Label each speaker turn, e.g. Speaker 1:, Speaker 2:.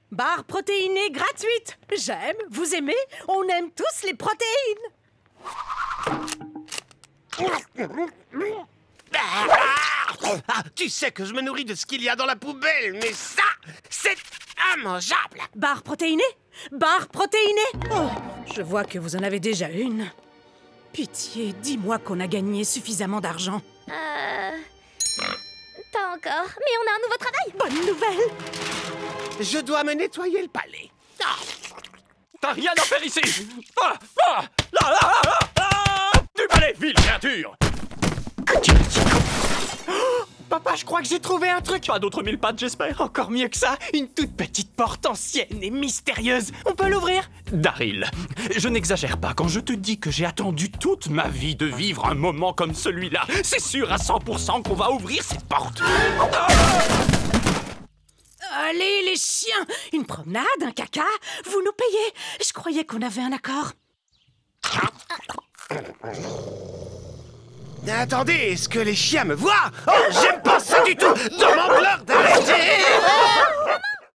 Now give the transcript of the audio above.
Speaker 1: Barre protéinée gratuite. J'aime, vous aimez, on aime tous les protéines.
Speaker 2: Ah, tu sais que je me nourris de ce qu'il y a dans la poubelle, mais ça, c'est immangeable.
Speaker 1: Barre protéinée? Barre protéinée? Oh, je vois que vous en avez déjà une. Pitié, dis-moi qu'on a gagné suffisamment d'argent.
Speaker 3: Pas encore, mais on a un nouveau travail.
Speaker 1: Bonne nouvelle!
Speaker 2: Je dois me nettoyer le palais. Ah.
Speaker 4: T'as rien à faire ici. Du palais, ville créature.
Speaker 5: Papa, je crois que j'ai trouvé un truc.
Speaker 4: Pas d'autres 1000 pattes, j'espère.
Speaker 5: Encore mieux que ça, une toute petite porte ancienne et mystérieuse. On peut l'ouvrir?
Speaker 4: Daryl, je n'exagère pas quand je te dis que j'ai attendu toute ma vie de vivre un moment comme celui-là. C'est sûr à 100% qu'on va ouvrir cette porte.
Speaker 1: Allez, les chiens! Une promenade, un caca? Vous nous payez? Je croyais qu'on avait un accord.
Speaker 2: Attendez, est-ce que les chiens me voient? Oh, j'aime pas ça du tout! Demande-leur d'arrêter!